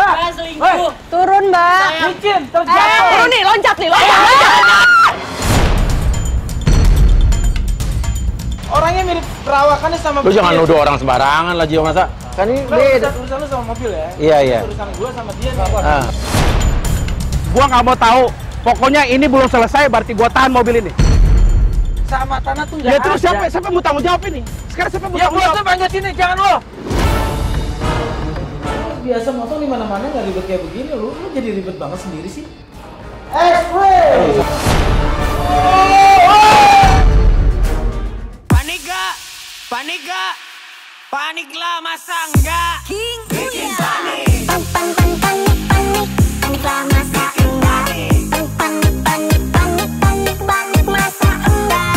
Mbak. Selingkuh. Turun, Mbak. Licin, terus jatuh. Turun nih, loncat nih, loncat. Orangnya mirip perawakannya sama. Lu jangan nuduh orang sembarangan lah, Jio, masa? Kan ini beda. Urusan lu sama mobil ya? Iya. Urusan gua sama dia nih. Gua nggak mau tahu. Pokoknya ini belum selesai, berarti gua tahan mobil ini. Sama tanah tuh nggak Ya terus ada. siapa mau tanggung jawab ini? Sekarang siapa mau Ya tanggung gua jawab? tuh banyak sini, jangan lo. Biasa motor di mana-mana nggak ribet kayak begini, lu jadi ribet banget sendiri sih. Panik gak? Panik gak? Panik lah, masa enggak? Bikin panik. Panik lah masa enggak. Panik masa enggak.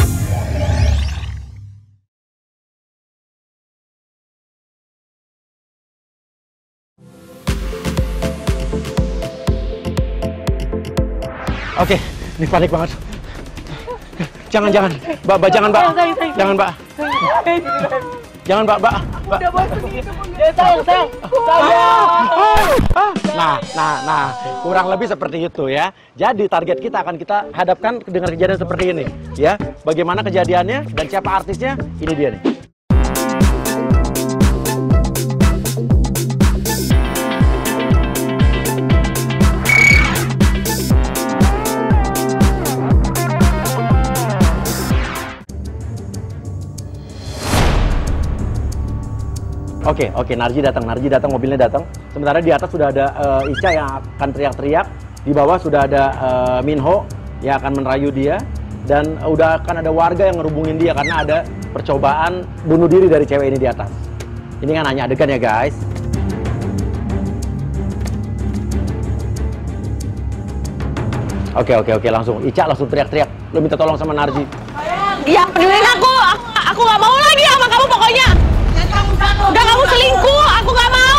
Oke, ini panik banget. Jangan, Mbak, jangan, Mbak. Jangan, Mbak. Jangan, Mbak. Nah, kurang lebih seperti itu ya. Jadi target kita akan kita hadapkan dengan kejadian seperti ini, ya. Bagaimana kejadiannya dan siapa artisnya? Ini dia nih. Oke, Narji datang, mobilnya datang. Sementara di atas sudah ada Ica yang akan teriak-teriak. Di bawah sudah ada Minho yang akan merayu dia. Dan udah akan ada warga yang ngerubungin dia karena ada percobaan bunuh diri dari cewek ini di atas. Ini kan hanya adegan ya, guys. Oke, langsung. Ica langsung teriak-teriak. Lu minta tolong sama Narji. Ya, pedulin aku nggak mau lagi sama kamu pokoknya. Udah kamu selingkuh, aku nggak mau.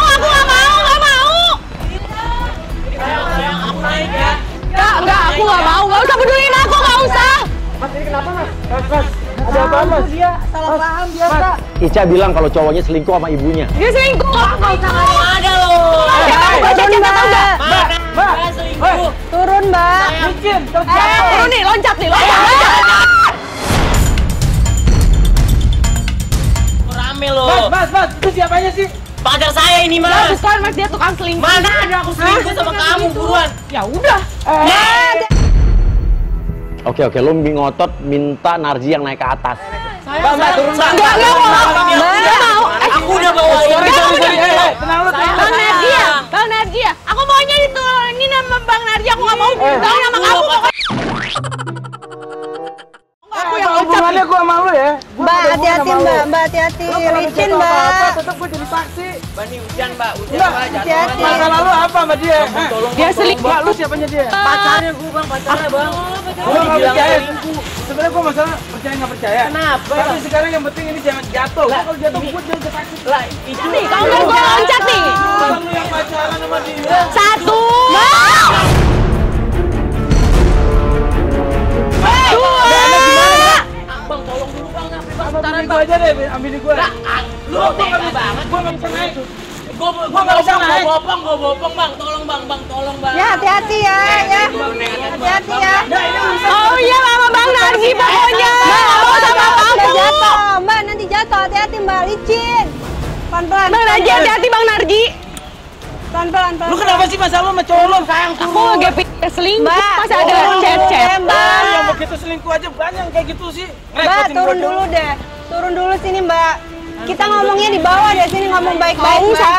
Enggak, aku nggak mau. Nggak usah pedulin aku, nggak usah. Mas, ini kenapa, Mas? Mas, ada apa, Mas? Dia salah paham biasa. Ica bilang kalau cowoknya selingkuh sama ibunya. Dia selingkuh. Nggak usah ada loh. Kamu baca chat atau enggak? Mbak. Selingkuh. Turun, Mbak. Licin, terus jatuh. Turun nih, loncat nih, loncat. Rame loh. Mas, itu siapanya sih? Pacar saya ini, Mas. Bukan, Mas, dia tukang selingkuh. Mana ada aku selingkuh sama kamu, buruan. Ya udah. Oke, lu ngotot minta Narji yang naik ke atas. Mbak, turun. Enggak mau. Aku udah bawa Sorry. Bang Narji ya. Aku maunya diturunin sama Bang Narji. Aku nggak mau tahu nama kamu pokoknya. Aku yang loncat. Hubungannya gua sama lu ya. Mbak, hati-hati Mbak, hati-hati. Licin Mbak. Tetep gua jadi saksi. Bani hujan, Mbak. Hujan, Mbak, Mbak. hati-hati. Masalah lu apa sama dia? Dia selingkuh. Mbak, lu siapanya dia? Pacarnya gue, Bang. Pacarnya, Bang. Gua nggak percaya. Sebenarnya gua masalah percaya nggak percaya. Kenapa? Tapi sekarang yang penting ini jangan jatuh. Kalau jatuh gua jadi saksi. Lah, itu Nih, kamu udah gue loncat nih. Lu yang pacaran sama dia. Satu. Bang, tolong dulu, Bang. Ngapain, Bang? Sama bini gua aja deh, ambil di gua. Lu tega banget. Gua nggak bisa naik. Gua nggak bisa naik. Gua bopong, Bang. Tolong, Bang. Tolong, Bang. Ya, hati-hati ya. Hati-hati ya. Oh iya, sama Bang Narji pokoknya. Mbak, mau sama kamu. Jatuh. Mbak, nanti jatuh. Hati-hati Mbak, licin. Pelan-pelan. Bang Narji, hati-hati Bang Narji. Pelan-pelan. Lu kenapa sih masalah lu sama cowok lu? Sayang Aku lagi pikir selingkuh. Masa ada chat-chat. Yang begitu selingkuh aja banyak kayak gitu sih. Mbak, turun dulu deh. Turun dulu sini, Mbak. Kita ngomongnya di bawah deh, sini ngomong baik-baik, Mbak.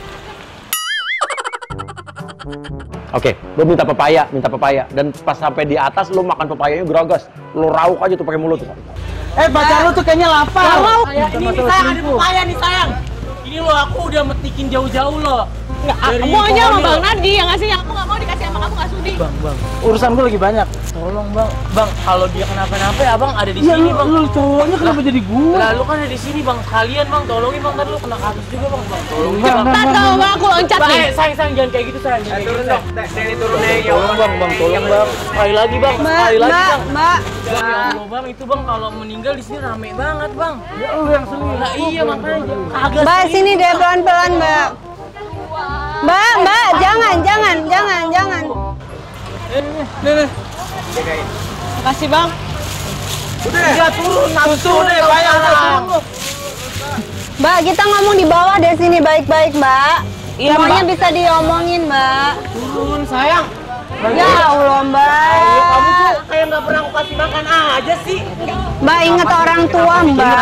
Oke, lu minta pepaya. Dan pas sampai di atas lu makan pepayanya grogas. Lu rauk aja tuh pakai mulut. Pacar lu tuh kayaknya lapar. Ini sayang, ada pepaya nih, sayang. Ini loh, aku udah metikin jauh-jauh loh. Maunya sama Bang Narji yang ngasih, aku nggak mau dikasih sama kamu, nggak sudi. Bang, urusan gue lagi banyak. Tolong, Bang. Bang, kalau dia kenapa-napa ya, Bang, ada di sini, Bang. Lu cowoknya kenapa jadi gue? Lah, lu kan ada di sini, Bang. Sekalian, Bang. Tolongin, Bang. Kan lu kena kasus juga, Bang. Tolongin, Bang. Tahu Bang, aku loncat nih. Sayang, jangan kayak gitu, sayang. Turun dong. Turun deh. Tolong bang, tolong bang. Sekali lagi, Bang. Sekali lagi, Bang. Mbak. Ya Allah, Bang, itu Bang kalau meninggal di sini rame banget, Bang. Ya lu yang selingkuh. Lah iya makanya. Kagak Mbak, sini deh pelan-pelan, Mbak. Mbak, jangan. Nih. Makasih Bang. Udah turun, susu deh, bayar turun. Mbak, kita ngomong di bawah dari sini baik-baik, Mbak. Iya, Semuanya Mbak. bisa diomongin, Mbak. Turun, sayang. Ya Allah, Mbak. Kamu tuh kayak nggak pernah aku kasih makan aja sih. Mbak, inget orang tua, Mbak.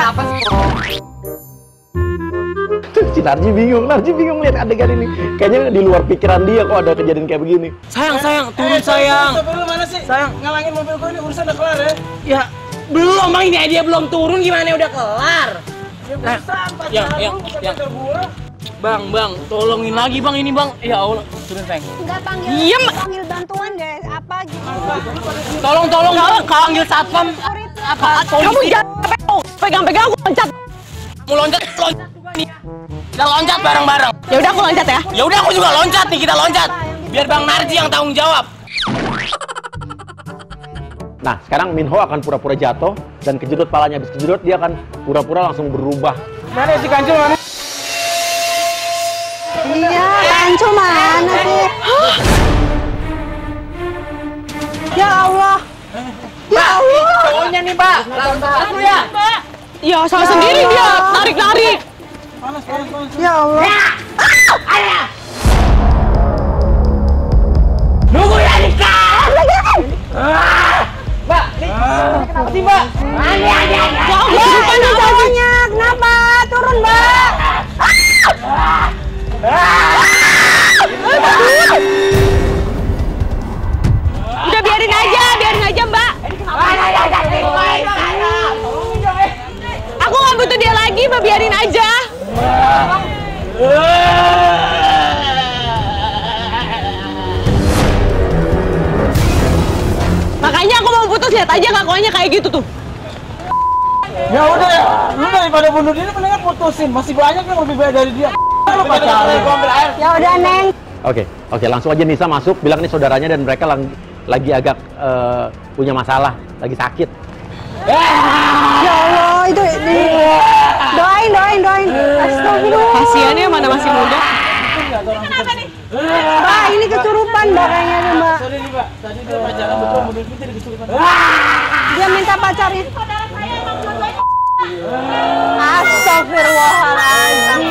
Si Narji bingung lihat adegan ini. Kayaknya di luar pikiran dia kok ada kejadian kayak begini. Sayang, turun sayang. Lu mana sih? Sayang, ngalangin mobil gue ini urusan udah kelar ya? Ya, belum Bang, ini dia belum turun gimana udah kelar? Ya, yang. Bang, tolongin lagi Bang ini Bang. Ya Allah, turun sayang. Enggak panggil bantuan deh, apa gitu. Tolong, panggil satpam. Apa? Kamu jangan pegang-pegang aku loncat. Mau loncat juga nih. Kita loncat bareng-bareng. Ya udah aku loncat ya. Ya udah aku juga loncat nih, kita loncat. Biar Bang Narji yang tanggung jawab. Nah, sekarang Minho akan pura-pura jatuh dan kejedot palanya. Habis kejedot dia akan pura-pura langsung berubah. Mana si Kancil mana? Iya, Kancu mana sih? Ya Allah. Ya Allah. Cowoknya nih, Pak. Langsung ya. Ya, salah sendiri dia. Narik-narik. Panas. Ya Allah. Nunggu ya, Nika. Mbak, nih. Kenapa sih, Mbak? Ya Allah, ini cowoknya. Kenapa? Turun, Mbak. Udah biarin aja, Mbak. Aku nggak butuh dia lagi, Mbak, biarin aja. Makanya aku mau putus, lihat aja kelakuannya kayak gitu tuh. Ya udah ya, lu daripada bunuh diri mendingan putusin. Masih banyak yang lebih baik dari dia. Lu pacaran. Ya udah, Neng. Oke, langsung aja Nisa masuk, bilang ini saudaranya dan mereka lagi agak punya masalah, lagi sakit. Ya Allah, itu doain. Astagfirullah. Kasiannya mana masih muda. Kenapa nih? Mbak, ini kesurupan Mbak kayaknya nih, Mbak. Sorry nih, Mbak. Tadi dia pacaran betul bunuh diri jadi kesulitan. Dia minta pacarnya. Astagfirullahaladzim.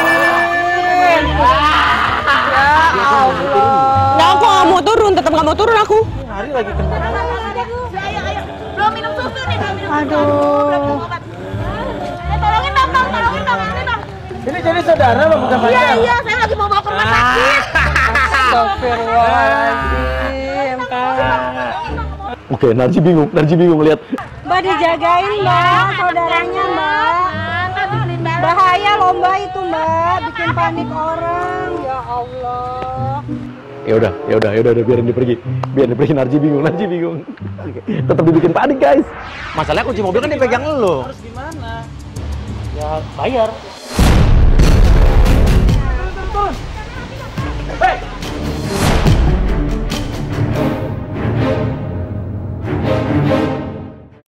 Ya Allah. Nah, aku nggak mau turun, tetap nggak mau turun aku. Hari lagi kena. Ayo. Belum minum susu nih, Aduh. Tolongin Bang. Ini jadi saudara Bang, bukan pacar? Iya, saya lagi mau bawa ke rumah sakit. Astagfirullahaladzim. Oke, Narji bingung lihat. Mbak dijagain, Mbak, saudaranya, Mbak. Bahaya lomba itu, Mbak, bikin panik orang. Ya Allah. Ya udah, biarin dia pergi. Narji bingung. Oke, tetap dibikin panik, guys. Masalahnya kunci mobil kan dipegang lo. Harus gimana? Ya bayar.